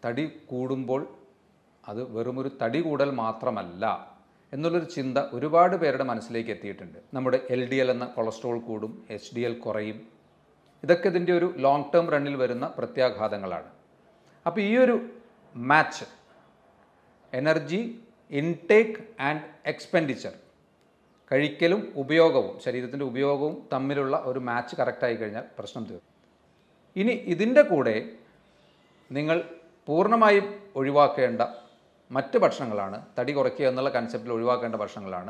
തടി കൂടുമ്പോൾ അത് വെറുമൊരു തടി കൂടൽ മാത്രമല്ല എന്നുള്ളൊരു ചിന്ത ഒരുപാട് പേരുടെ മനസ്സിലേക്ക് എത്തിയിട്ടുണ്ട്. നമ്മുടെ LDL എന്ന കൊളസ്ട്രോൾ കൂടും, HDL കുറയും. ഇതൊക്കെ ഇതിൻ്റെ ഒരു ലോങ് ടേം റണ്ണിൽ വരുന്ന പ്രത്യാഘാതങ്ങളാണ്. അപ്പോൾ ഈ ഒരു match energy intake and expenditure, കഴിക്കലും ഉപയോഗവും, ശരീരത്തിൻ്റെ ഉപയോഗവും തമ്മിലുള്ള ഒരു മാച്ച് കറക്റ്റായി കഴിഞ്ഞാൽ പ്രശ്നം തീർന്നു. ഇനി ഇതിൻ്റെ കൂടെ നിങ്ങൾ പൂർണ്ണമായും ഒഴിവാക്കേണ്ട മറ്റ് ഭക്ഷണങ്ങളാണ്, തടി കുറയ്ക്കുക എന്നുള്ള കൺസെപ്റ്റിൽ ഒഴിവാക്കേണ്ട ഭക്ഷണങ്ങളാണ്.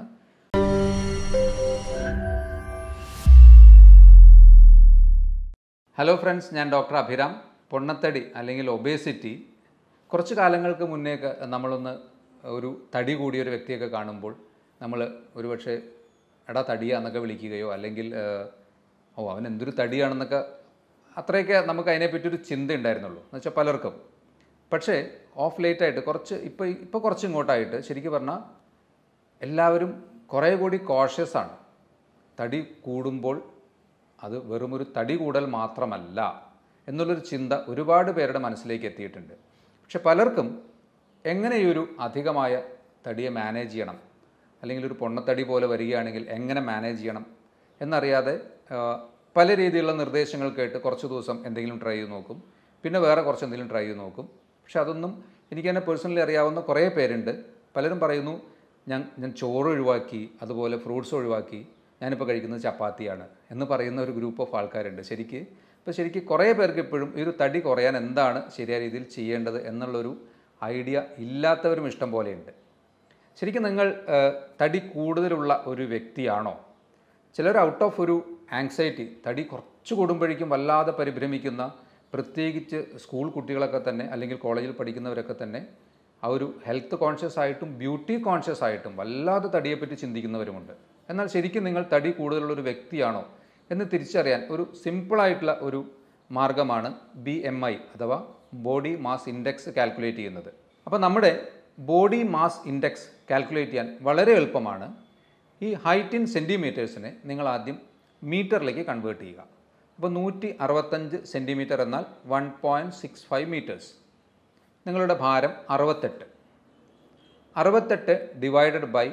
ഹലോ ഫ്രണ്ട്സ്, ഞാൻ ഡോക്ടർ അഭിരാം. പൊണ്ണത്തടി അല്ലെങ്കിൽ ഒബേസിറ്റി കുറച്ച് കാലങ്ങൾക്ക് മുന്നേക്ക് നമ്മളൊന്ന് ഒരു തടി കൂടിയ ഒരു വ്യക്തിയൊക്കെ കാണുമ്പോൾ നമ്മൾ ഒരുപക്ഷെ എടാ തടിയാ എന്നൊക്കെ വിളിക്കുകയോ അല്ലെങ്കിൽ അവൻ എന്തൊരു തടിയാണെന്നൊക്കെ അത്രയൊക്കെ നമുക്ക് അതിനെപ്പറ്റി ഒരു ചിന്ത ഉണ്ടായിരുന്നുള്ളൂ എന്ന് വെച്ചാൽ പലർക്കും. പക്ഷേ ഓഫ് ലേറ്റായിട്ട് ഇപ്പോൾ കുറച്ച് ഇങ്ങോട്ടായിട്ട് ശരിക്കും പറഞ്ഞാൽ എല്ലാവരും കുറേ കൂടി കോഷ്യസ് ആണ്. തടി കൂടുമ്പോൾ അത് വെറുമൊരു തടി കൂടൽ മാത്രമല്ല എന്നുള്ളൊരു ചിന്ത ഒരുപാട് പേരുടെ മനസ്സിലേക്ക് എത്തിയിട്ടുണ്ട്. പക്ഷെ പലർക്കും എങ്ങനെ ഈ ഒരു അധികമായ തടിയെ മാനേജ് ചെയ്യണം, അല്ലെങ്കിൽ ഒരു പൊണ്ണത്തടി പോലെ വരികയാണെങ്കിൽ എങ്ങനെ മാനേജ് ചെയ്യണം എന്നറിയാതെ പല രീതിയിലുള്ള നിർദ്ദേശങ്ങൾ കേട്ട് കുറച്ച് ദിവസം എന്തെങ്കിലും ട്രൈ ചെയ്ത് നോക്കും, പിന്നെ വേറെ കുറച്ച് എന്തെങ്കിലും ട്രൈ ചെയ്ത് നോക്കും. പക്ഷെ അതൊന്നും എനിക്ക് തന്നെ പേഴ്സണലി അറിയാവുന്ന കുറേ പേരുണ്ട്. പലരും പറയുന്നു ഞാൻ ചോറ് ഒഴിവാക്കി, അതുപോലെ ഫ്രൂട്ട്സ് ഒഴിവാക്കി, ഞാനിപ്പോൾ കഴിക്കുന്നത് ചപ്പാത്തിയാണ് എന്ന് പറയുന്ന ഒരു ഗ്രൂപ്പ് ഓഫ് ആൾക്കാരുണ്ട്. ശരിക്കും കുറേ പേർക്ക് ഇപ്പോഴും ഈ ഒരു തടി കുറയാൻ എന്താണ് ശരിയായ രീതിയിൽ ചെയ്യേണ്ടത് എന്നുള്ളൊരു ഐഡിയ ഇല്ലാത്തവരും ഇഷ്ടം പോലെയുണ്ട്. ശരിക്കും നിങ്ങൾ തടി കൂടുതലുള്ള ഒരു വ്യക്തിയാണോ? ചിലർ ഔട്ട് ഓഫ് ഒരു ആങ്സൈറ്റി, തടി കുറച്ച് കൂടുമ്പോഴേക്കും വല്ലാതെ പരിഭ്രമിക്കുന്ന, പ്രത്യേകിച്ച് സ്കൂൾ കുട്ടികളൊക്കെ തന്നെ അല്ലെങ്കിൽ കോളേജിൽ പഠിക്കുന്നവരൊക്കെ തന്നെ ആ ഒരു ഹെൽത്ത് കോൺഷ്യസ് ആയിട്ടും ബ്യൂട്ടി കോൺഷ്യസ് ആയിട്ടും വല്ലാതെ തടിയെപ്പറ്റി ചിന്തിക്കുന്നവരുമുണ്ട്. എന്നാൽ ശരിക്കും നിങ്ങൾ തടി കൂടുതലുള്ളൊരു വ്യക്തിയാണോ എന്ന് തിരിച്ചറിയാൻ ഒരു സിമ്പിളായിട്ടുള്ള ഒരു മാർഗ്ഗമാണ് BMI അഥവാ ബോഡി മാസ് ഇൻഡെക്സ് കാൽക്കുലേറ്റ് ചെയ്യുന്നത്. അപ്പോൾ നമ്മുടെ ബോഡി മാസ് ഇൻഡെക്സ് കാൽക്കുലേറ്റ് ചെയ്യാൻ വളരെ എളുപ്പമാണ്. ഈ ഹൈറ്റ് ഇൻ സെൻറ്റിമീറ്റേഴ്സിനെ നിങ്ങൾ ആദ്യം മീറ്ററിലേക്ക് കൺവേർട്ട് ചെയ്യുക. അപ്പോൾ 165 സെൻറ്റിമീറ്റർ എന്നാൽ 1.65 മീറ്റേഴ്സ്. നിങ്ങളുടെ ഭാരം 68 ഡിവൈഡഡ് ബൈ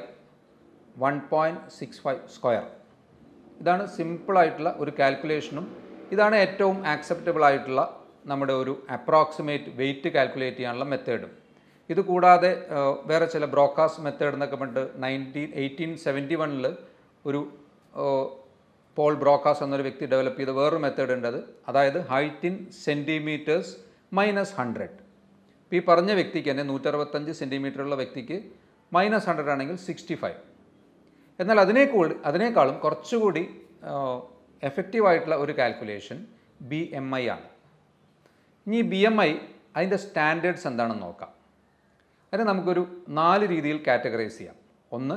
1.65 സ്ക്വയർ. ഇതാണ് സിമ്പിളായിട്ടുള്ള ഒരു കാൽക്കുലേഷനും ഇതാണ് ഏറ്റവും ആക്സെപ്റ്റബിൾ ആയിട്ടുള്ള നമ്മുടെ ഒരു അപ്രോക്സിമേറ്റ് വെയിറ്റ് കാൽക്കുലേറ്റ് ചെയ്യാനുള്ള മെത്തേഡും. ഇത് കൂടാതെ വേറെ ചില ബ്രോക്കാസ് മെത്തേഡ് എന്നൊക്കെ പറഞ്ഞിട്ട് 1871 ഒരു പോൾ ബ്രോക്കാസ് എന്നൊരു വ്യക്തി ഡെവലപ്പ് ചെയ്ത വേറൊരു മെത്തേഡ് ഉണ്ട്. അതായത് ഹൈറ്റ് ഇൻ സെൻറ്റിമീറ്റേഴ്സ് -100. ഇപ്പോൾ ഈ പറഞ്ഞ വ്യക്തിക്ക് തന്നെ 165 സെൻറ്റിമീറ്ററുള്ള വ്യക്തിക്ക് -100 ആണെങ്കിൽ 65. എന്നാൽ അതിനേക്കാളും കുറച്ചുകൂടി എഫക്റ്റീവായിട്ടുള്ള ഒരു കാൽക്കുലേഷൻ BMI ആണ്. ഇനി BMI അതിൻ്റെ സ്റ്റാൻഡേർഡ്സ് എന്താണെന്ന് നോക്കാം. അതിനെ നമുക്കൊരു 4 രീതിയിൽ കാറ്റഗറൈസ് ചെയ്യാം. ഒന്ന്,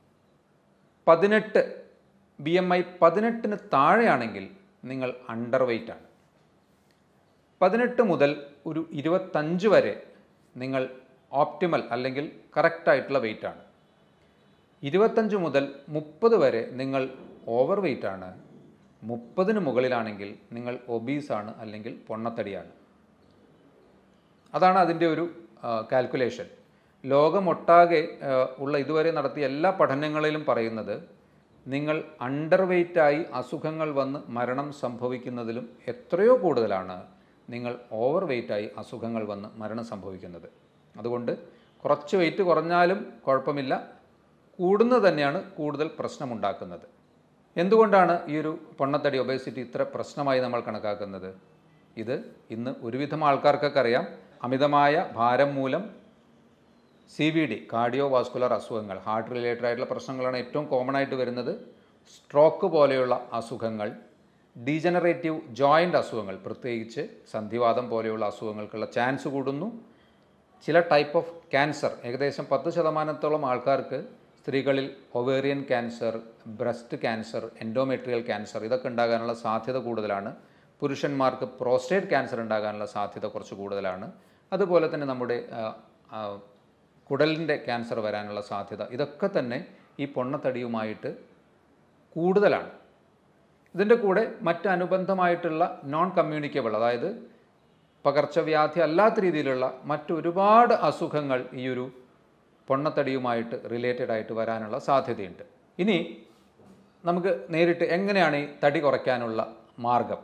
18 BMI 18-ന് താഴെയാണെങ്കിൽ നിങ്ങൾ അണ്ടർ വെയ്റ്റ് ആണ്. 18 മുതൽ ഒരു 25 വരെ നിങ്ങൾ ഓപ്റ്റിമൽ അല്ലെങ്കിൽ കറക്റ്റായിട്ടുള്ള വെയ്റ്റ് ആണ്. 25 മുതൽ 30 വരെ നിങ്ങൾ ഓവർ വെയ്റ്റ് ആണ്. 30-ന് മുകളിലാണെങ്കിൽ നിങ്ങൾ ഒബീസാണ് അല്ലെങ്കിൽ പൊണ്ണത്തടിയാണ്. അതാണ് അതിൻ്റെ ഒരു കാൽക്കുലേഷൻ. ലോകമൊട്ടാകെ ഉള്ള ഇതുവരെ നടത്തിയ എല്ലാ പഠനങ്ങളിലും പറയുന്നത് നിങ്ങൾ അണ്ടർ വെയ്റ്റായി അസുഖങ്ങൾ വന്ന് മരണം സംഭവിക്കുന്നതിലും എത്രയോ കൂടുതലാണ് നിങ്ങൾ ഓവർ വെയ്റ്റായി അസുഖങ്ങൾ വന്ന് മരണം സംഭവിക്കുന്നത്. അതുകൊണ്ട് കുറച്ച് വെയിറ്റ് കുറഞ്ഞാലും കുഴപ്പമില്ല, കൂടുന്നത് തന്നെയാണ് കൂടുതൽ പ്രശ്നമുണ്ടാക്കുന്നത്. എന്തുകൊണ്ടാണ് ഈ ഒരു പൊണ്ണത്തടി ഒബേസിറ്റി ഇത്ര പ്രശ്നമായി നമ്മൾ കണക്കാക്കുന്നത്? ഇത് ഇന്ന് ഒരുവിധം ആൾക്കാർക്കൊക്കെ അറിയാം. അമിതമായ ഭാരം മൂലം CVD, കാർഡിയോ വാസ്കുലർ അസുഖങ്ങൾ, ഹാർട്ട് റിലേറ്റഡ് ആയിട്ടുള്ള പ്രശ്നങ്ങളാണ് ഏറ്റവും കോമൺ ആയിട്ട് വരുന്നത്. സ്ട്രോക്ക് പോലെയുള്ള അസുഖങ്ങൾ, ഡീജനറേറ്റീവ് ജോയിൻ്റ് അസുഖങ്ങൾ, പ്രത്യേകിച്ച് സന്ധിവാതം പോലെയുള്ള അസുഖങ്ങൾക്കുള്ള ചാൻസ് കൂടുന്നു. ചില ടൈപ്പ് ഓഫ് ക്യാൻസർ, ഏകദേശം 10% ആൾക്കാർക്ക് സ്ത്രീകളിൽ ovarian cancer, breast cancer, endometrial cancer ഇതൊക്കെ ഉണ്ടാകാനുള്ള സാധ്യത കൂടുതലാണ്. പുരുഷന്മാർക്ക് പ്രോസ്റ്റേറ്റ് ക്യാൻസർ ഉണ്ടാകാനുള്ള സാധ്യത കുറച്ച് കൂടുതലാണ്. അതുപോലെ തന്നെ നമ്മുടെ കുടലിൻ്റെ ക്യാൻസർ വരാനുള്ള സാധ്യത ഇതൊക്കെ തന്നെ ഈ പൊണ്ണത്തടിയുമായിട്ട് കൂടുതലാണ്. ഇതിൻ്റെ കൂടെ മറ്റ് അനുബന്ധമായിട്ടുള്ള നോൺ കമ്മ്യൂണിക്കബിൾ, അതായത് പകർച്ചവ്യാധി അല്ലാത്ത രീതിയിലുള്ള മറ്റൊരുപാട് അസുഖങ്ങൾ ഈ ഒരു പൊണ്ണത്തടിയുമായിട്ട് റിലേറ്റഡ് ആയിട്ട് വരാനുള്ള സാധ്യതയുണ്ട്. ഇനി നമുക്ക് നേരിട്ട് എങ്ങനെയാണ് ഈ തടി കുറയ്ക്കാനുള്ള മാർഗം?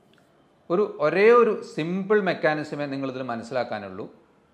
ഒരേ ഒരു സിമ്പിൾ മെക്കാനിസമേ നിങ്ങളിതിൽ മനസ്സിലാക്കാനുള്ളൂ.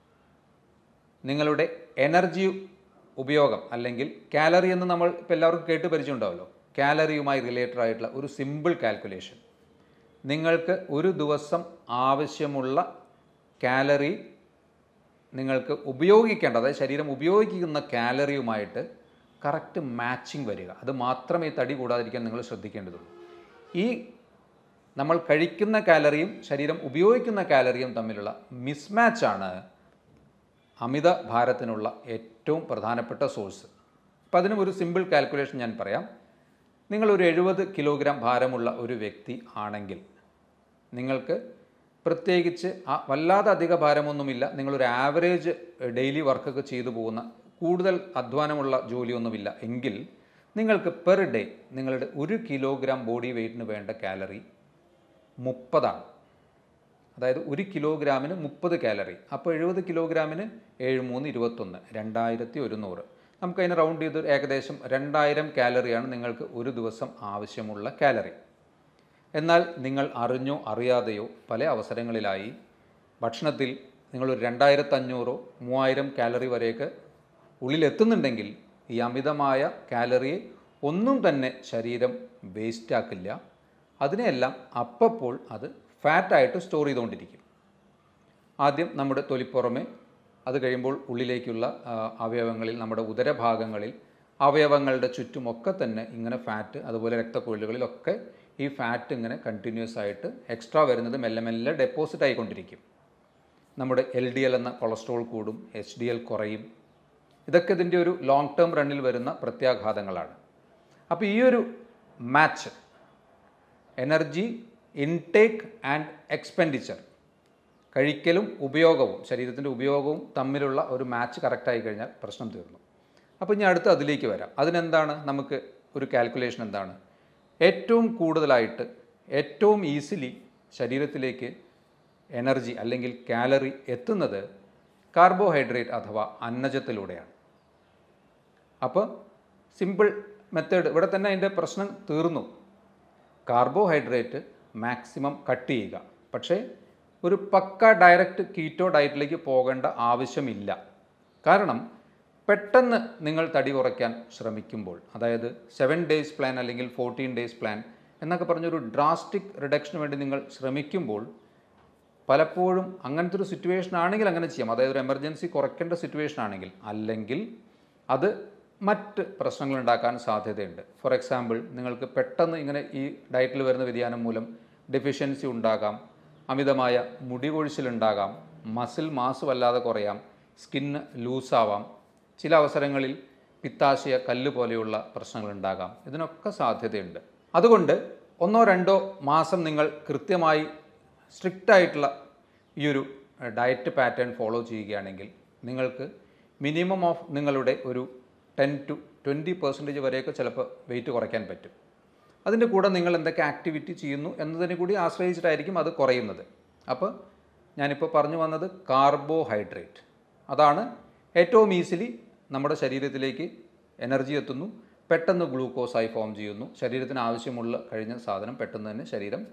നിങ്ങളുടെ എനർജി ഉപയോഗം അല്ലെങ്കിൽ കാലറി എന്ന് നമ്മൾ ഇപ്പോൾ എല്ലാവർക്കും കേട്ട് പരിചയമുണ്ടാവുമല്ലോ. കാലറിയുമായി റിലേറ്റഡ് ആയിട്ടുള്ള ഒരു സിമ്പിൾ കാൽക്കുലേഷൻ. നിങ്ങൾക്ക് ഒരു ദിവസം ആവശ്യമുള്ള കാലറി നിങ്ങൾക്ക് ഉപയോഗിക്കേണ്ട, അതായത് ശരീരം ഉപയോഗിക്കുന്ന കാലറിയുമായിട്ട് കറക്റ്റ് മാച്ചിങ് വരിക. അത് മാത്രമേ തടി കൂടാതിരിക്കാൻ നിങ്ങൾ ശ്രദ്ധിക്കേണ്ടതുള്ളൂ. ഈ നമ്മൾ കഴിക്കുന്ന കാലറിയും ശരീരം ഉപയോഗിക്കുന്ന കാലറിയും തമ്മിലുള്ള മിസ്മാച്ചാണ് അമിത ഭാരത്തിനുള്ള ഏറ്റവും പ്രധാനപ്പെട്ട സോഴ്സ്. അപ്പം അതിനും ഒരു സിമ്പിൾ കാൽക്കുലേഷൻ ഞാൻ പറയാം. നിങ്ങളൊരു 70 കിലോഗ്രാം ഭാരമുള്ള ഒരു വ്യക്തി ആണെങ്കിൽ നിങ്ങൾക്ക് പ്രത്യേകിച്ച് വല്ലാതെ അധിക ഭാരമൊന്നുമില്ല, നിങ്ങളൊരു ആവറേജ് ഡെയിലി വർക്കൊക്കെ ചെയ്തു പോകുന്ന കൂടുതൽ അധ്വാനമുള്ള ജോലിയൊന്നുമില്ല എങ്കിൽ നിങ്ങൾക്ക് പെർ ഡേ നിങ്ങളുടെ 1 കിലോഗ്രാം ബോഡി വെയ്റ്റിന് വേണ്ട കാലറി 30 ആണ്. അതായത് 1 കിലോഗ്രാമിന് 30 കാലറി. അപ്പോൾ 70 കിലോഗ്രാമിന് 7 3 21 2100. നമുക്കതിനെ റൗണ്ട് ചെയ്ത് ഏകദേശം 2000 കാലറിയാണ് നിങ്ങൾക്ക് ഒരു ദിവസം ആവശ്യമുള്ള കാലറി. എന്നാൽ നിങ്ങൾ അറിഞ്ഞോ അറിയാതെയോ പല അവസരങ്ങളിലായി ഭക്ഷണത്തിൽ നിങ്ങളൊരു 2500 3000 കാലറി വരെയൊക്കെ ഉള്ളിലെത്തുന്നുണ്ടെങ്കിൽ ഈ അമിതമായ കാലറിയെ ഒന്നും തന്നെ ശരീരം വേസ്റ്റാക്കില്ല. അതിനെയെല്ലാം അപ്പോൾ അത് ഫാറ്റായിട്ട് സ്റ്റോർ ചെയ്തുകൊണ്ടിരിക്കും. ആദ്യം നമ്മുടെ തൊലിപ്പുറമെ, അത് കഴിയുമ്പോൾ ഉള്ളിലേക്കുള്ള അവയവങ്ങളിൽ, നമ്മുടെ ഉദരഭാഗങ്ങളിൽ, അവയവങ്ങളുടെ ചുറ്റുമൊക്കെ തന്നെ ഇങ്ങനെ ഫാറ്റ്, അതുപോലെ രക്തക്കൊഴലുകളിലൊക്കെ ഈ ഫാറ്റ് ഇങ്ങനെ കണ്ടിന്യൂസ് ആയിട്ട് എക്സ്ട്രാ വരുന്നത് മെല്ലെ മെല്ലെ ഡെപ്പോസിറ്റ് ആയിക്കൊണ്ടിരിക്കും. നമ്മുടെ LDL എന്ന കൊളസ്ട്രോൾ കൂടും, HDL കുറയും. ഇതൊക്കെ ഇതിൻ്റെ ഒരു ലോങ് ടേം റണ്ണിൽ വരുന്ന പ്രത്യാഘാതങ്ങളാണ്. അപ്പോൾ ഈ ഒരു match, energy intake and expenditure, കഴിക്കലും ഉപയോഗവും, ശരീരത്തിൻ്റെ ഉപയോഗവും തമ്മിലുള്ള ഒരു മാച്ച് കറക്റ്റായി കഴിഞ്ഞാൽ പ്രശ്നം തീർന്നു. അപ്പോൾ ഇനി അടുത്ത് അതിലേക്ക് വരാം. അതിനെന്താണ് നമുക്ക് ഒരു കാൽക്കുലേഷൻ എന്താണ്? ഏറ്റവും കൂടുതലായിട്ട് ഏറ്റവും ഈസിലി ശരീരത്തിലേക്ക് എനർജി അല്ലെങ്കിൽ കാലറി എത്തുന്നത് കാർബോഹൈഡ്രേറ്റ് അഥവാ അന്നജത്തിലൂടെയാണ്. അപ്പോൾ സിമ്പിൾ മെത്തേഡ് ഇവിടെ തന്നെ അതിൻ്റെ പ്രശ്നം തീർന്നു. കാർബോഹൈഡ്രേറ്റ് മാക്സിമം കട്ട് ചെയ്യുക. പക്ഷേ ഒരു പക്ക ഡയറക്റ്റ് കീറ്റോ ഡയറ്റിലേക്ക് പോകേണ്ട ആവശ്യമില്ല. കാരണം പെട്ടെന്ന് നിങ്ങൾ തടി കുറയ്ക്കാൻ ശ്രമിക്കുമ്പോൾ, അതായത് 7 ഡേയ്സ് പ്ലാൻ അല്ലെങ്കിൽ 14 ഡേയ്സ് പ്ലാൻ എന്നൊക്കെ പറഞ്ഞൊരു ഡ്രാസ്റ്റിക് റിഡക്ഷന് വേണ്ടി നിങ്ങൾ ശ്രമിക്കുമ്പോൾ പലപ്പോഴും അങ്ങനത്തെ ഒരു സിറ്റുവേഷൻ ആണെങ്കിൽ അങ്ങനെ ചെയ്യാം. അതായത് ഒരു എമർജൻസി കുറയ്ക്കേണ്ട സിറ്റുവേഷൻ ആണെങ്കിൽ. അല്ലെങ്കിൽ അത് മറ്റ് പ്രശ്നങ്ങൾ ഉണ്ടാക്കാൻ സാധ്യതയുണ്ട്. ഫോർ എക്സാമ്പിൾ, നിങ്ങൾക്ക് പെട്ടെന്ന് ഇങ്ങനെ ഈ ഡയറ്റിൽ വരുന്ന വ്യതിയാനം മൂലം ഡെഫിഷ്യൻസി ഉണ്ടാകാം, അമിതമായ മുടി കൊഴിച്ചിലുണ്ടാകാം, മസിൽ മാസ് വല്ലാതെ കുറയാം, സ്കിന്ന് ലൂസാവാം, ചില അവസരങ്ങളിൽ പിത്താശയ കല്ല് പോലെയുള്ള പ്രശ്നങ്ങളുണ്ടാകാം. ഇതിനൊക്കെ സാധ്യതയുണ്ട്. അതുകൊണ്ട് 1-2 മാസം നിങ്ങൾ കൃത്യമായി സ്ട്രിക്റ്റായിട്ടുള്ള ഈ ഒരു ഡയറ്റ് പാറ്റേൺ ഫോളോ ചെയ്യുകയാണെങ്കിൽ നിങ്ങൾക്ക് മിനിമം ഓഫ് നിങ്ങളുടെ ഒരു 10 to 20% വരെയൊക്കെ ചിലപ്പോൾ വെയിറ്റ് കുറയ്ക്കാൻ പറ്റും. അതിൻ്റെ കൂടെ നിങ്ങൾ എന്തൊക്കെ ആക്ടിവിറ്റി ചെയ്യുന്നു എന്നതിനെ കൂടി ആശ്രയിച്ചിട്ടായിരിക്കും അത് കുറയുന്നത്. അപ്പോൾ ഞാനിപ്പോൾ പറഞ്ഞു വന്നത് കാർബോഹൈഡ്രേറ്റ്, അതാണ് ഏറ്റവും ഈസിലി നമ്മുടെ ശരീരത്തിലേക്ക് എനർജി എത്തുന്നു, പെട്ടെന്ന് ഗ്ലൂക്കോസായി ഫോം ചെയ്യുന്നു, ശരീരത്തിന് ആവശ്യമുള്ള കഴിഞ്ഞ സാധനം പെട്ടെന്ന് തന്നെ ശരീരം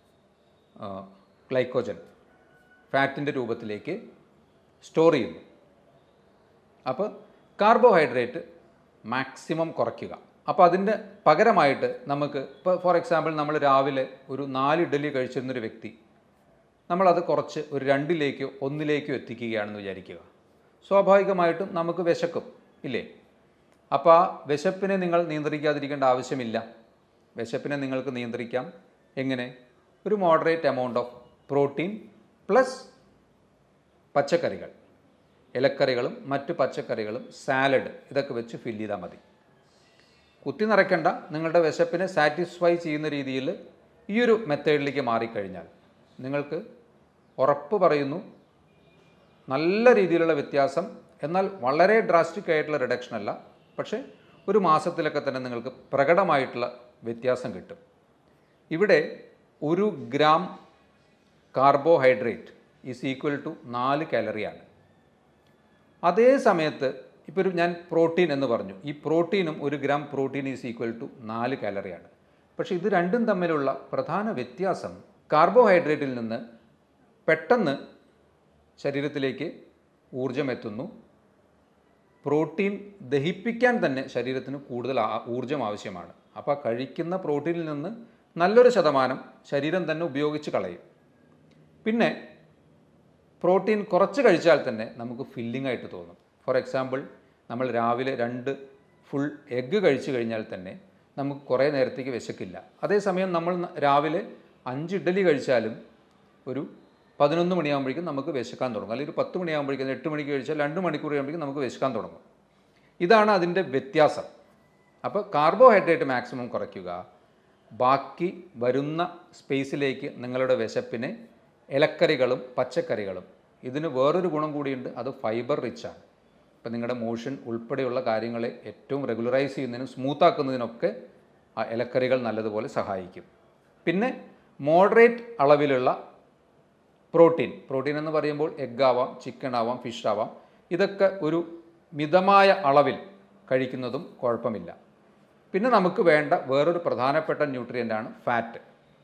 ഗ്ലൈക്കോജൻ ഫാറ്റിൻ്റെ രൂപത്തിലേക്ക് സ്റ്റോർ ചെയ്യുന്നു. അപ്പോൾ കാർബോഹൈഡ്രേറ്റ് മാക്സിമം കുറയ്ക്കുക. അപ്പോൾ അതിൻ്റെ പകരമായിട്ട് നമുക്ക് ഇപ്പോൾ ഫോർ എക്സാമ്പിൾ നമ്മൾ രാവിലെ ഒരു 4 ഇഡ്ഡലി കഴിച്ചിരുന്നൊരു വ്യക്തി, നമ്മളത് കുറച്ച് ഒരു 2ലേക്കോ 1ലേക്കോ എത്തിക്കുകയാണെന്ന് വിചാരിക്കുക. സ്വാഭാവികമായിട്ടും നമുക്ക് വിശക്കും, ഇല്ലേ? അപ്പോൾ ആ വിശപ്പിനെ നിങ്ങൾ നിയന്ത്രിക്കാതിരിക്കേണ്ട ആവശ്യമില്ല. വിശപ്പിനെ നിങ്ങൾക്ക് നിയന്ത്രിക്കാം. എങ്ങനെ? ഒരു moderate amount of protein plus പച്ചക്കറികൾ, ഇലക്കറികളും മറ്റ് പച്ചക്കറികളും, സാലഡ്, ഇതൊക്കെ വെച്ച് ഫില്ല് ചെയ്താൽ മതി. കുത്തി നിറയ്ക്കേണ്ട. നിങ്ങളുടെ വിശപ്പിനെ സാറ്റിസ്ഫൈ ചെയ്യുന്ന രീതിയിൽ ഈ ഒരു മെത്തേഡിലേക്ക് മാറിക്കഴിഞ്ഞാൽ നിങ്ങൾക്ക് ഉറപ്പ് പറയുന്നു നല്ല രീതിയിലുള്ള വ്യത്യാസം. എന്നാൽ വളരെ ഡ്രാസ്റ്റിക് ആയിട്ടുള്ള റിഡക്ഷൻ അല്ല, പക്ഷേ ഒരു മാസത്തിലൊക്കെ തന്നെ നിങ്ങൾക്ക് പ്രകടമായിട്ടുള്ള വ്യത്യാസം കിട്ടും. ഇവിടെ 1 gram carbohydrate is equal to 4 കാലറിയാണ്. അതേ സമയത്ത് ഇപ്പോൾ ഞാൻ പ്രോട്ടീൻ എന്ന് പറഞ്ഞു, ഈ പ്രോട്ടീനും 1 gram protein is equal to 4 കാലറിയാണ്. പക്ഷേ ഇത് രണ്ടും തമ്മിലുള്ള പ്രധാന വ്യത്യാസം കാർബോഹൈഡ്രേറ്റിൽ നിന്ന് പെട്ടെന്ന് ശരീരത്തിലേക്ക് ഊർജം എത്തുന്നു. പ്രോട്ടീൻ ദഹിപ്പിക്കാൻ തന്നെ ശരീരത്തിന് കൂടുതൽ ഊർജം ആവശ്യമാണ്. അപ്പോൾ കഴിക്കുന്ന പ്രോട്ടീനിൽ നിന്ന് നല്ലൊരു ശതമാനം ശരീരം തന്നെ ഉപയോഗിച്ച് കളയും. പിന്നെ പ്രോട്ടീൻ കുറച്ച് കഴിച്ചാൽ തന്നെ നമുക്ക് ഫില്ലിംഗ് ആയിട്ട് തോന്നും. ഫോർ എക്സാമ്പിൾ, നമ്മൾ രാവിലെ 2 ഫുൾ എഗ്ഗ് കഴിച്ചു കഴിഞ്ഞാൽ തന്നെ നമുക്ക് കുറേ നേരത്തേക്ക് വിശക്കില്ല. അതേസമയം നമ്മൾ രാവിലെ 5 ഇഡ്ഡലി കഴിച്ചാലും ഒരു 11 മണിയാകുമ്പോഴേക്കും നമുക്ക് വിശക്കാൻ തുടങ്ങും. അല്ലെങ്കിൽ ഒരു 10 മണിയാകുമ്പോഴേക്കും, 8 മണിക്ക് കഴിച്ചാൽ 2 മണിക്കൂർ കഴിയുമ്പോഴേക്കും നമുക്ക് വിശക്കാൻ തുടങ്ങും. ഇതാണ് അതിൻ്റെ വ്യത്യാസം. അപ്പോൾ കാർബോഹൈഡ്രേറ്റ് മാക്സിമം കുറയ്ക്കുക, ബാക്കി വരുന്ന സ്പേസിലേക്ക് നിങ്ങളുടെ വിശപ്പിനെ ഇലക്കറികളും പച്ചക്കറികളും, ഇതിന് വേറൊരു ഗുണം കൂടിയുണ്ട്, അത് ഫൈബർ റിച്ചാണ്. ഇപ്പം നിങ്ങളുടെ മോഷൻ ഉൾപ്പെടെയുള്ള കാര്യങ്ങളെ ഏറ്റവും റെഗുലറൈസ് ചെയ്യുന്നതിനും സ്മൂത്താക്കുന്നതിനൊക്കെ ആ ഇലക്കറികൾ നല്ലതുപോലെ സഹായിക്കും. പിന്നെ മോഡറേറ്റ് അളവിലുള്ള പ്രോട്ടീൻ എന്ന് പറയുമ്പോൾ എഗ്ഗ് ആവാം, ചിക്കൻ ആവാം, ഫിഷ് ആവാം, ഇതൊക്കെ ഒരു മിതമായ അളവിൽ കഴിക്കുന്നതും കുഴപ്പമില്ല. പിന്നെ നമുക്ക് വേണ്ട വേറൊരു പ്രധാനപ്പെട്ട ന്യൂട്രിയൻ്റാണ് ഫാറ്റ്.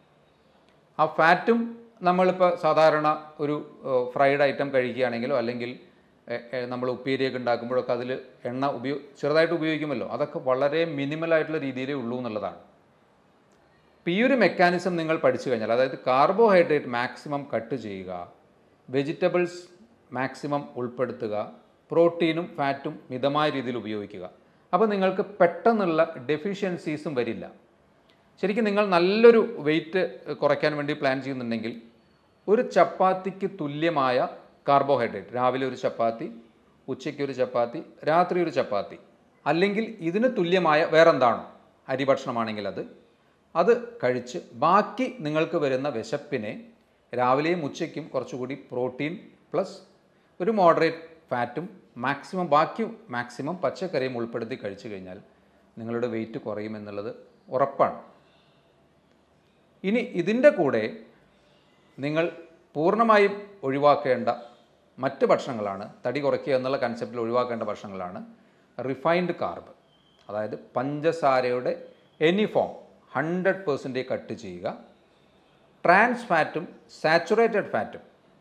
ആ ഫാറ്റും നമ്മളിപ്പോൾ സാധാരണ ഒരു ഫ്രൈഡ് ഐറ്റം കഴിക്കുകയാണെങ്കിലോ അല്ലെങ്കിൽ നമ്മൾ ഉപ്പേരിയൊക്കെ ഉണ്ടാക്കുമ്പോഴൊക്കെ അതിൽ എണ്ണ ചെറുതായിട്ട് ഉപയോഗിക്കുമല്ലോ, അതൊക്കെ വളരെ മിനിമലായിട്ടുള്ള രീതിയിലേ ഉള്ളൂ എന്നുള്ളതാണ്. അപ്പോൾ ഈ ഒരു മെക്കാനിസം നിങ്ങൾ പഠിച്ചു കഴിഞ്ഞാൽ, അതായത് കാർബോഹൈഡ്രേറ്റ് മാക്സിമം കട്ട് ചെയ്യുക, വെജിറ്റബിൾസ് മാക്സിമം ഉൾപ്പെടുത്തുക, പ്രോട്ടീനും ഫാറ്റും മിതമായ രീതിയിൽ ഉപയോഗിക്കുക, അപ്പോൾ നിങ്ങൾക്ക് പെട്ടെന്നുള്ള ഡെഫിഷ്യൻസീസും വരില്ല. ശരിക്കും നിങ്ങൾ നല്ലൊരു വെയിറ്റ് കുറയ്ക്കാൻ വേണ്ടി പ്ലാൻ ചെയ്യുന്നുണ്ടെങ്കിൽ ഒരു ചപ്പാത്തിക്ക് തുല്യമായ കാർബോഹൈഡ്രേറ്റ്, രാവിലെ ഒരു ചപ്പാത്തി, ഉച്ചയ്ക്ക് ഒരു ചപ്പാത്തി, രാത്രി ഒരു ചപ്പാത്തി, അല്ലെങ്കിൽ ഇതിന് തുല്യമായ വേറെന്താണോ അരി ഭക്ഷണമാണെങ്കിൽ അത് കഴിച്ച് ബാക്കി നിങ്ങൾക്ക് വരുന്ന വിശപ്പിനെ രാവിലെയും ഉച്ചയ്ക്കും കുറച്ചുകൂടി പ്രോട്ടീൻ പ്ലസ് ഒരു മോഡറേറ്റ് ഫാറ്റും മാക്സിമം പച്ചക്കറിയും ഉൾപ്പെടുത്തി കഴിച്ചു കഴിഞ്ഞാൽ നിങ്ങളുടെ വെയിറ്റ് കുറയുമെന്നുള്ളത് ഉറപ്പാണ്. ഇനി ഇതിൻ്റെ കൂടെ നിങ്ങൾ പൂർണ്ണമായും ഒഴിവാക്കേണ്ട മറ്റ് ഭക്ഷണങ്ങളാണ്, തടി കുറയ്ക്കുക എന്നുള്ള കൺസെപ്റ്റിൽ ഒഴിവാക്കേണ്ട ഭക്ഷണങ്ങളാണ് റിഫൈൻഡ് കാർബ്. അതായത് പഞ്ചസാരയുടെ എനി ഫോം 100% കട്ട് ചെയ്യുക. ട്രാൻസ് ഫാറ്റും സാച്ചുറേറ്റഡ് ഫാറ്റും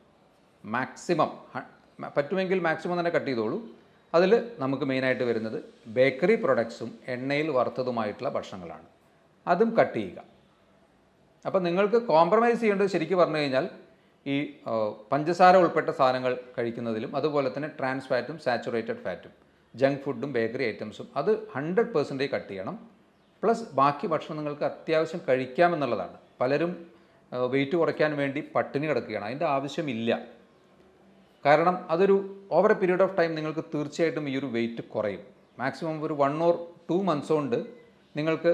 മാക്സിമം പറ്റുമെങ്കിൽ മാക്സിമം തന്നെ കട്ട് ചെയ്തോളൂ. അതിൽ നമുക്ക് മെയിനായിട്ട് വരുന്നത് ബേക്കറി പ്രൊഡക്ട്സും എണ്ണയിൽ വറുത്തതുമായിട്ടുള്ള ഭക്ഷണങ്ങളാണ്, അതും കട്ട് ചെയ്യുക. അപ്പോൾ നിങ്ങൾക്ക് കോംപ്രമൈസ് ചെയ്യേണ്ടത് ശരിക്കും പറഞ്ഞു കഴിഞ്ഞാൽ ഈ പഞ്ചസാര ഉൾപ്പെട്ട സാധനങ്ങൾ കഴിക്കുന്നതിലും അതുപോലെ തന്നെ ട്രാൻസ് ഫാറ്റും സാച്ചുറേറ്റഡ് ഫാറ്റും ജങ്ക് ഫുഡും ബേക്കറി ഐറ്റംസും അത് 100% കട്ട് ചെയ്യണം. പ്ലസ് ബാക്കി ഭക്ഷണം നിങ്ങൾക്ക് അത്യാവശ്യം കഴിക്കാമെന്നുള്ളതാണ്. പലരും വെയിറ്റ് കുറയ്ക്കാൻ വേണ്ടി പട്ടിണി കിടക്കുകയാണ്. അതിൻ്റെ ആവശ്യമില്ല. കാരണം അതൊരു over a period of time നിങ്ങൾക്ക് തീർച്ചയായിട്ടും ഈ ഒരു വെയിറ്റ് കുറയും. മാക്സിമം ഒരു 1 or 2 months കൊണ്ട് നിങ്ങൾക്ക്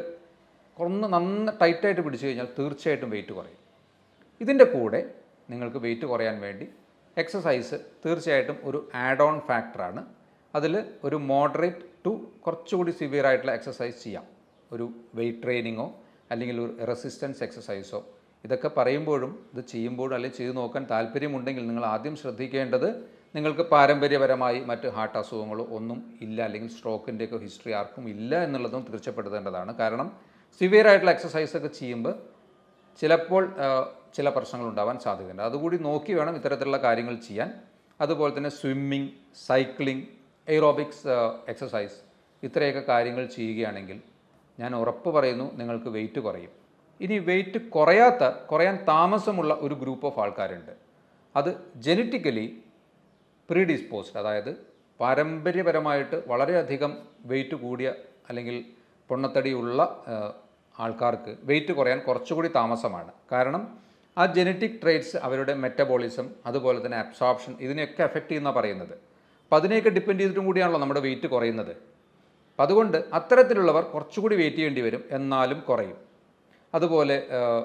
ഒന്ന് ടൈറ്റായിട്ട് പിടിച്ചു കഴിഞ്ഞാൽ തീർച്ചയായിട്ടും വെയിറ്റ് കുറയും. ഇതിൻ്റെ കൂടെ നിങ്ങൾക്ക് വെയിറ്റ് കുറയാൻ വേണ്ടി എക്സസൈസ് തീർച്ചയായിട്ടും ഒരു ആഡ് ഓൺ ഫാക്ടറാണ്. അതിൽ ഒരു മോഡറേറ്റ് ടു കുറച്ചുകൂടി സിവിയർ ആയിട്ടുള്ള എക്സസൈസ് ചെയ്യാം. ഒരു വെയിറ്റ് ട്രെയിനിങ്ങോ അല്ലെങ്കിൽ ഒരു റെസിസ്റ്റൻസ് എക്സസൈസോ. ഇതൊക്കെ പറയുമ്പോഴും ഇത് ചെയ്യുമ്പോഴും അല്ലെങ്കിൽ ചെയ്തു നോക്കാൻ താല്പര്യമുണ്ടെങ്കിൽ നിങ്ങൾ ആദ്യം ശ്രദ്ധിക്കേണ്ടത് നിങ്ങൾക്ക് പാരമ്പര്യപരമായി മറ്റ് ഹാർട്ട് അസുഖങ്ങളോ ഒന്നും ഇല്ല, അല്ലെങ്കിൽ സ്ട്രോക്കിൻ്റെയൊക്കെ ഹിസ്റ്ററി ആർക്കും ഇല്ല എന്നുള്ളതും തീർച്ചപ്പെടുത്തേണ്ടതാണ്. കാരണം സിവിയർ ആയിട്ടുള്ള എക്സസൈസൊക്കെ ചെയ്യുമ്പോൾ ചിലപ്പോൾ ചില പ്രശ്നങ്ങളുണ്ടാവാൻ സാധ്യതയുണ്ട്. അതുകൂടി നോക്കി വേണം ഇത്തരത്തിലുള്ള കാര്യങ്ങൾ ചെയ്യാൻ. അതുപോലെ തന്നെ സ്വിമ്മിങ്, സൈക്ലിംഗ്, എയ്റോബിക്സ് എക്സസൈസ്, ഇത്രയൊക്കെ കാര്യങ്ങൾ ചെയ്യുകയാണെങ്കിൽ ഞാൻ ഉറപ്പ് പറയുന്നു നിങ്ങൾക്ക് വെയിറ്റ് കുറയും. ഇനി വെയിറ്റ് കുറയാൻ താമസമുള്ള ഒരു ഗ്രൂപ്പ് ഓഫ് ആൾക്കാരുണ്ട്. അത് ജെനറ്റിക്കലി പ്രീഡിസ്പോസ്ഡ്, അതായത് പാരമ്പര്യപരമായിട്ട് വളരെയധികം വെയിറ്റ് കൂടിയ അല്ലെങ്കിൽ പൊണ്ണത്തടിയുള്ള ആൾക്കാർക്ക് വെയിറ്റ് കുറയാൻ കുറച്ചുകൂടി താമസമാണ്. കാരണം ആ ജെനറ്റിക് ട്രേറ്റ്സ് അവരുടെ മെറ്റബോളിസം അതുപോലെ തന്നെ അബ്സോർപ്ഷൻ ഇതിനെയൊക്കെ എഫക്റ്റ് ചെയ്യുന്നതാണ് പറയുന്നത്. അപ്പോൾ അതിനെയൊക്കെ ഡിപ്പെൻഡ് ചെയ്തിട്ടും കൂടിയാണല്ലോ നമ്മുടെ വെയിറ്റ് കുറയുന്നത്. അപ്പം അതുകൊണ്ട് അത്തരത്തിലുള്ളവർ കുറച്ചുകൂടി വെയിറ്റ് ചെയ്യേണ്ടി വരും, എന്നാലും കുറയും. അതുപോലെ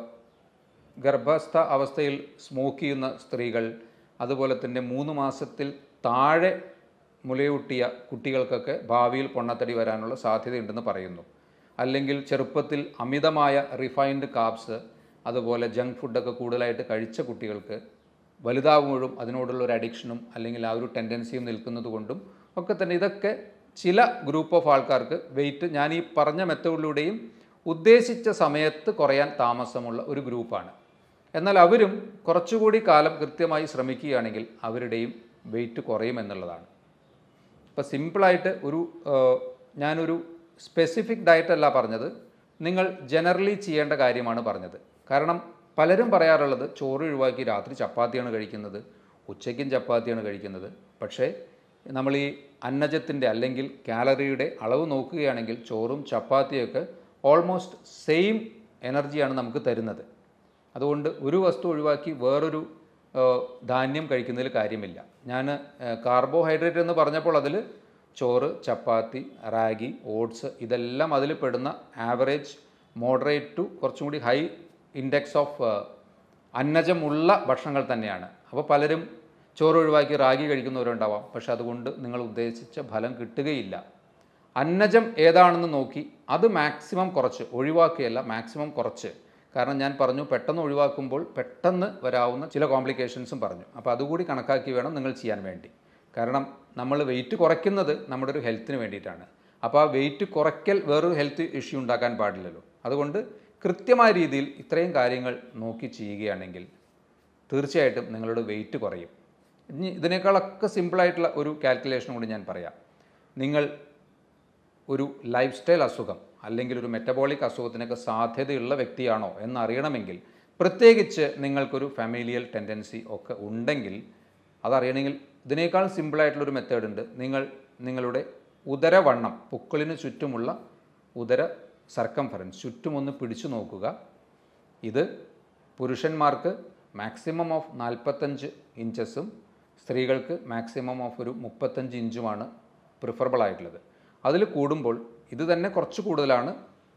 ഗർഭസ്ഥ അവസ്ഥയിൽ സ്മോക്ക് ചെയ്യുന്ന സ്ത്രീകൾ, അതുപോലെ തന്നെ 3 മാസത്തിൽ താഴെ മുലയൂട്ടിയ കുട്ടികൾക്കൊക്കെ ഭാവിയിൽ പൊണ്ണത്തടി വരാനുള്ള സാധ്യതയുണ്ടെന്ന് പറയുന്നു. അല്ലെങ്കിൽ ചെറുപ്പത്തിൽ അമിതമായ റിഫൈൻഡ് കാർബ്സ് അതുപോലെ ജങ്ക് ഫുഡൊക്കെ കൂടുതലായിട്ട് കഴിച്ച കുട്ടികൾക്ക് വലുതാവുമ്പോഴും അതിനോടുള്ള ഒരു അഡിക്ഷനും അല്ലെങ്കിൽ ആ ഒരു ടെൻഡൻസിയും നിൽക്കുന്നത് കൊണ്ടും ഒക്കെ തന്നെ ഇതൊക്കെ ചില ഗ്രൂപ്പ് ഓഫ് ആൾക്കാർക്ക് വെയിറ്റ് ഞാൻ ഈ പറഞ്ഞ മെത്തേഡിലൂടെയും ഉദ്ദേശിച്ച സമയത്ത് കുറയാൻ താമസമുള്ള ഒരു ഗ്രൂപ്പാണ്. എന്നാൽ അവരും കുറച്ചുകൂടി കാലം കൃത്യമായി ശ്രമിക്കുകയാണെങ്കിൽ അവരുടെയും വെയിറ്റ് കുറയുമെന്നുള്ളതാണ്. ഇപ്പോൾ സിമ്പിളായിട്ട് ഞാനൊരു സ്പെസിഫിക് ഡയറ്റ് അല്ല പറഞ്ഞത്, നിങ്ങൾ ജനറലി ചെയ്യേണ്ട കാര്യമാണ് പറഞ്ഞത്. കാരണം പലരും പറയാറുള്ളത് ചോറ് ഒഴിവാക്കി രാത്രി ചപ്പാത്തിയാണ് കഴിക്കുന്നത്, ഉച്ചയ്ക്കും ചപ്പാത്തിയാണ് കഴിക്കുന്നത്. പക്ഷേ നമ്മൾ ഈ അന്നജത്തിൻ്റെ അല്ലെങ്കിൽ കാലറിയുടെ അളവ് നോക്കുകയാണെങ്കിൽ ചോറും ചപ്പാത്തിയൊക്കെ ഓൾമോസ്റ്റ് സെയിം എനർജിയാണ് നമുക്ക് തരുന്നത്. അതുകൊണ്ട് ഒരു വസ്തു ഒഴിവാക്കി വേറൊരു ധാന്യം കഴിക്കുന്നതിൽ കാര്യമില്ല. ഞാൻ കാർബോഹൈഡ്രേറ്റ് എന്ന് പറഞ്ഞപ്പോൾ അതിൽ ചോറ്, ചപ്പാത്തി, റാഗി, ഓട്സ് ഇതെല്ലാം അതിൽ പെടുന്ന ആവറേജ്, മോഡറേറ്റ് ടു കുറച്ചും കൂടി ഹൈ ഇൻഡെക്സ് ഓഫ് അന്നജമുള്ള ഭക്ഷണങ്ങൾ തന്നെയാണ്. അപ്പോൾ പലരും ചോറ് ഒഴിവാക്കി റാഗി കഴിക്കുന്നവരുണ്ടാവാം, പക്ഷെ അതുകൊണ്ട് നിങ്ങൾ ഉദ്ദേശിച്ച ഫലം കിട്ടുകയില്ല. അന്നജം ഏതാണെന്ന് നോക്കി അത് മാക്സിമം കുറച്ച്, ഒഴിവാക്കുകയല്ല മാക്സിമം കുറച്ച്. കാരണം ഞാൻ പറഞ്ഞു പെട്ടെന്ന് ഒഴിവാക്കുമ്പോൾ പെട്ടെന്ന് വരാവുന്ന ചില കോംപ്ലിക്കേഷൻസും പറഞ്ഞു. അപ്പോൾ അതുകൂടി കണക്കാക്കി വേണം നിങ്ങൾ ചെയ്യാൻ വേണ്ടി. കാരണം നമ്മൾ വെയിറ്റ് കുറയ്ക്കുന്നത് നമ്മുടെ ഒരു ഹെൽത്തിന് വേണ്ടിയിട്ടാണ്. അപ്പോൾ ആ വെയിറ്റ് കുറയ്ക്കൽ വേറൊരു ഹെൽത്ത് ഇഷ്യൂ ഉണ്ടാക്കാൻ പാടില്ലല്ലോ. അതുകൊണ്ട് കൃത്യമായ രീതിയിൽ ഇത്രയും കാര്യങ്ങൾ നോക്കി ചെയ്യുകയാണെങ്കിൽ തീർച്ചയായിട്ടും നിങ്ങളുടെ വെയിറ്റ് കുറയും. ഇനി ഇതിനേക്കാളൊക്കെ സിമ്പിളായിട്ടുള്ള ഒരു കാൽക്കുലേഷൻ കൂടി ഞാൻ പറയാം. നിങ്ങൾ ഒരു ലൈഫ് സ്റ്റൈൽ അസുഖം അല്ലെങ്കിൽ ഒരു മെറ്റബോളിക് അസുഖത്തിനൊക്കെ സാധ്യതയുള്ള വ്യക്തിയാണോ എന്നറിയണമെങ്കിൽ, പ്രത്യേകിച്ച് നിങ്ങൾക്കൊരു ഫാമിലിയൽ ടെൻഡൻസി ഒക്കെ ഉണ്ടെങ്കിൽ അതറിയണമെങ്കിൽ ഇതിനേക്കാൾ സിമ്പിളായിട്ടുള്ളൊരു മെത്തേഡ് ഉണ്ട്. നിങ്ങളുടെ ഉദരവണ്ണം, പൊക്കിളിന് ചുറ്റുമുള്ള ഉദര സർക്കംഫറൻസ് ചുറ്റുമൊന്ന് പിടിച്ചു നോക്കുക. ഇത് പുരുഷന്മാർക്ക് മാക്സിമം ഓഫ് 45 ഇഞ്ചസും സ്ത്രീകൾക്ക് മാക്സിമം ഓഫ് ഒരു 35 ഇഞ്ചുമാണ് പ്രിഫറബിൾ ആയിട്ടുള്ളത്. അതിൽ കൂടുമ്പോൾ ഇത് തന്നെ കുറച്ച് കൂടുതലാണ്.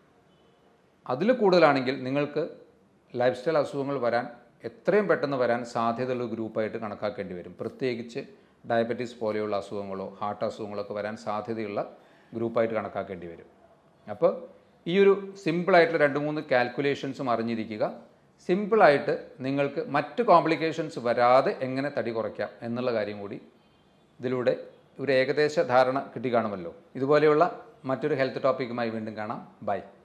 അതിൽ കൂടുതലാണെങ്കിൽ നിങ്ങൾക്ക് ലൈഫ് സ്റ്റൈൽ അസുഖങ്ങൾ വരാൻ എത്രയും പെട്ടെന്ന് വരാൻ സാധ്യതയുള്ള ഗ്രൂപ്പായിട്ട് കണക്കാക്കേണ്ടി വരും. പ്രത്യേകിച്ച് ഡയബറ്റീസ് പോലെയുള്ള അസുഖങ്ങളോ ഹാർട്ട് അസുഖങ്ങളൊക്കെ വരാൻ സാധ്യതയുള്ള ഗ്രൂപ്പായിട്ട് കണക്കാക്കേണ്ടി വരും. അപ്പോൾ ഈ ഒരു സിമ്പിളായിട്ടുള്ള 2-3 കാൽക്കുലേഷൻസും അറിഞ്ഞിരിക്കുക. സിമ്പിളായിട്ട് നിങ്ങൾക്ക് മറ്റ് കോംപ്ലിക്കേഷൻസ് വരാതെ എങ്ങനെ തടി കുറയ്ക്കാം എന്നുള്ള കാര്യം കൂടി ഇതിലൂടെ ഒരു ഏകദേശ ധാരണ കിട്ടി കാണുമല്ലോ. ഇതുപോലെയുള്ള മറ്റൊരു ഹെൽത്ത് ടോപ്പിക്കുമായി വീണ്ടും കാണാം. ബൈ.